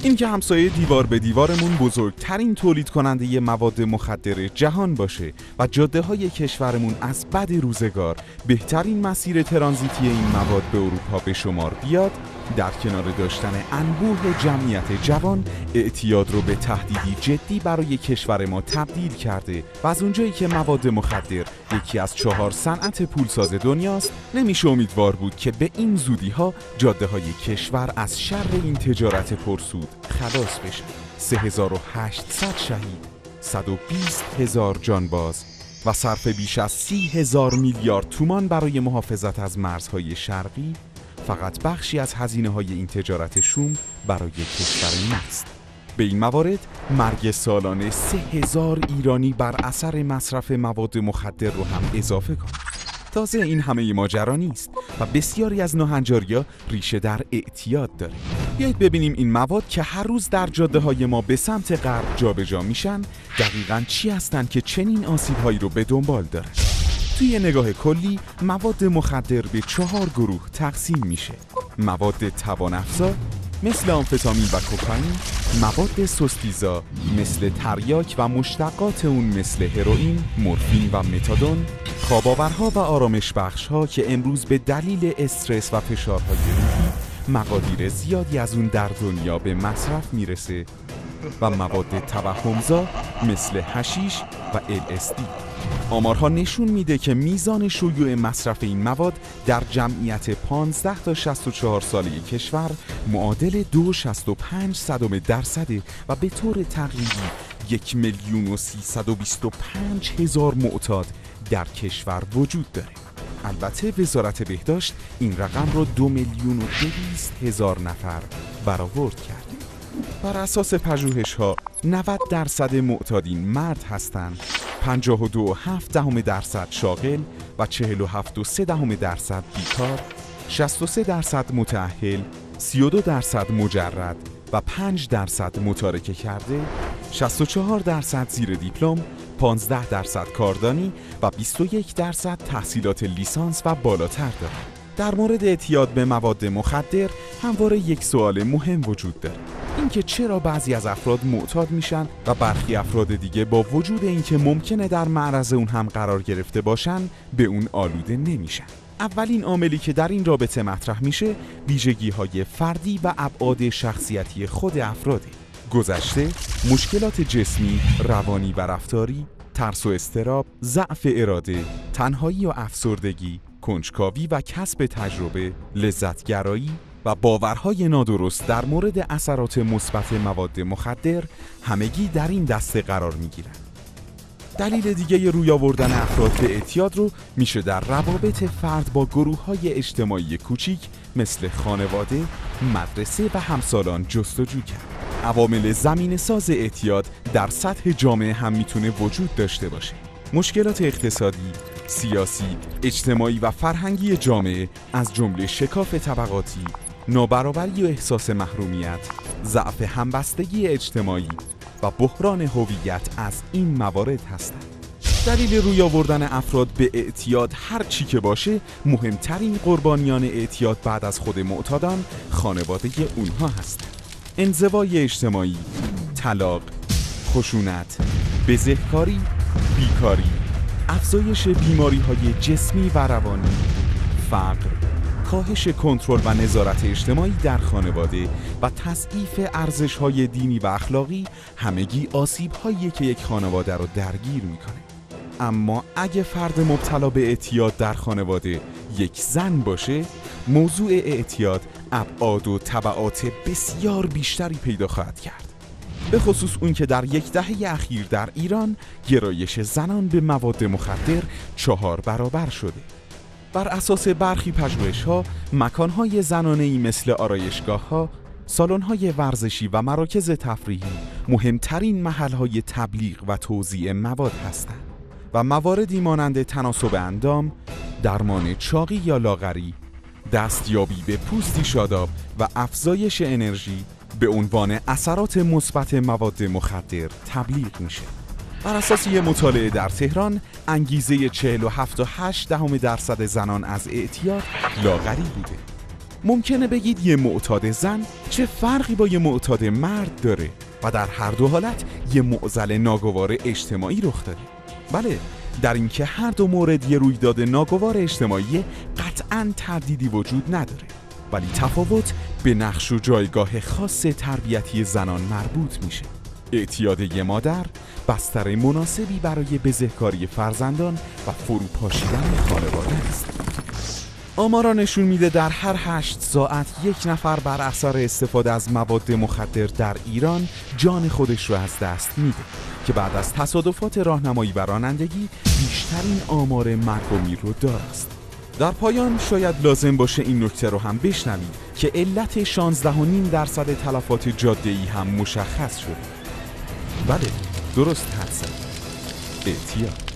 این که همسایه دیوار به دیوارمون بزرگترین تولید کننده مواد مخدر جهان باشه و جاده های کشورمون از بد روزگار بهترین مسیر ترانزیتی این مواد به اروپا به شمار بیاد، در کنار داشتن انبوه جمعیت جوان، اعتیاد رو به تهدیدی جدی برای کشور ما تبدیل کرده و از اونجایی که مواد مخدر یکی از 4 صنعت پولساز دنیاست، نمیشه امیدوار بود که به این زودی ها جاده های کشور از شر این تجارت پرسود خلاص بشه. 3800 شهید، 120,000 جانباز و صرف بیش از 30,000 میلیارد تومان برای محافظت از مرزهای شرقی فقط بخشی از هزینه‌های این تجارت شوم برای کشور ماست. به این موارد مرگ سالانه 3,000 ایرانی بر اثر مصرف مواد مخدر رو هم اضافه کن. تازه این همه ماجرا نیست و بسیاری از ناهنجاری‌ها ریشه در اعتیاد داره. بیایید ببینیم این مواد که هر روز در جاده‌های ما به سمت غرب جابجا میشن دقیقاً چی هستن که چنین آسیب‌هایی رو به دنبال دارن. توی نگاه کلی مواد مخدر به 4 گروه تقسیم میشه: مواد توان‌افزا مثل آمفتامین و کوکائین، مواد سستیزا مثل تریاک و مشتقات اون مثل هروئین، مورفین و متادون، خواب‌آورها و آرامش بخش‌ها که امروز به دلیل استرس و فشارهای روحی مقادیر زیادی از اون در دنیا به مصرف میرسه، و مواد توهمزا مثل حشیش و LSD. آمارها نشون میده که میزان شیوع مصرف این مواد در جمعیت 15 تا 64 ساله کشور معادل 2.65% و به طور تقریبی 1,325,000 معتاد در کشور وجود داره. البته وزارت بهداشت این رقم رو 2,200,000 نفر برآورد کرد. بر اساس پژوهش‌ها 90% معتادین مرد هستند، 52.7% شاغل و 47.3% بیکار، 63% متأهل، 32% مجرد و 5% متارکه کرده، 64% زیر دیپلم، 15% کاردانی و 21% تحصیلات لیسانس و بالاتر دارند. در مورد اعتیاد به مواد مخدر همواره یک سوال مهم وجود داره: اینکه چرا بعضی از افراد معتاد میشن و برخی افراد دیگه با وجود اینکه ممکنه در معرض اون هم قرار گرفته باشن به اون آلوده نمیشن. اولین عاملی که در این رابطه مطرح میشه ویژگی‌های فردی و ابعاد شخصیتی خود افراده: گذشته، مشکلات جسمی، روانی و رفتاری، ترس و اضطراب، ضعف اراده، تنهایی و افسردگی، کنجکاوی و کسب تجربه، لذتگرایی و باورهای نادرست در مورد اثرات مثبت مواد مخدر همگی در این دسته قرار می‌گیرند. دلیل دیگه روی آوردن افراد به اعتیاد رو میشه در روابط فرد با گروه‌های اجتماعی کوچیک مثل خانواده، مدرسه و همسالان جستجو کرد. عوامل زمینه‌ساز اعتیاد در سطح جامعه هم میتونه وجود داشته باشه: مشکلات اقتصادی، سیاسی، اجتماعی و فرهنگی جامعه از جمله شکاف طبقاتی، نابرابری و احساس محرومیت، ضعف همبستگی اجتماعی و بحران هویت از این موارد هستند. دلیل روی آوردن افراد به اعتیاد هر چی که باشه، مهمترین قربانیان اعتیاد بعد از خود معتادان خانواده اونها هستند. انزوای اجتماعی، طلاق، خشونت، بزهکاری، بیکاری، افزایش بیماری‌های جسمی و روانی، فقر، کاهش کنترل و نظارت اجتماعی در خانواده و تضعیف ارزش‌های دینی و اخلاقی همگی آسیب‌هایی که یک خانواده رو درگیر می‌کنه. اما اگه فرد مبتلا به اعتیاد در خانواده یک زن باشه، موضوع اعتیاد ابعاد و تبعات بسیار بیشتری پیدا خواهد کرد. به خصوص اون که در یک دهه اخیر در ایران گرایش زنان به مواد مخدر 4 برابر شده. بر اساس برخی پژوهش‌ها، مکان‌های زنانه‌ای مثل آرایشگاه‌ها، سالن‌های ورزشی و مراکز تفریحی مهمترین محل‌های تبلیغ و توزیع مواد هستند و مواردی مانند تناسب اندام، درمان چاقی یا لاغری، دستیابی به پوستی شاداب و افزایش انرژی به عنوان اثرات مثبت مواد مخدر تبلیغ میشه. بر اساس یک مطالعه در تهران، انگیزه 47.8% زنان از اعتیاد لاغری بوده. ممکنه بگید یه معتاد زن چه فرقی با یه معتاد مرد داره و در هر دو حالت یه معضل ناگوار اجتماعی رخ داده. بله، در اینکه هر دو مورد یه رویداد ناگوار اجتماعی قطعاً تردیدی وجود نداره، ولی تفاوت به نقش و جایگاه خاص تربیتی زنان مربوط میشه. اعتیاد یه مادر بستر مناسبی برای بزهکاری فرزندان و فروپاشیدن خانواده است. آمارا نشون میده در هر 8 ساعت یک نفر بر اثر استفاده از مواد مخدر در ایران جان خودش رو از دست میده که بعد از تصادفات راهنمایی و رانندگی بیشترین آمار مرگ و میر رو دارست. در پایان شاید لازم باشه این نکته رو هم بشنوید که علت 16.5% تلفات جاده‌ای هم مشخص شده. بله، درست حدس زدید. اعتیاد.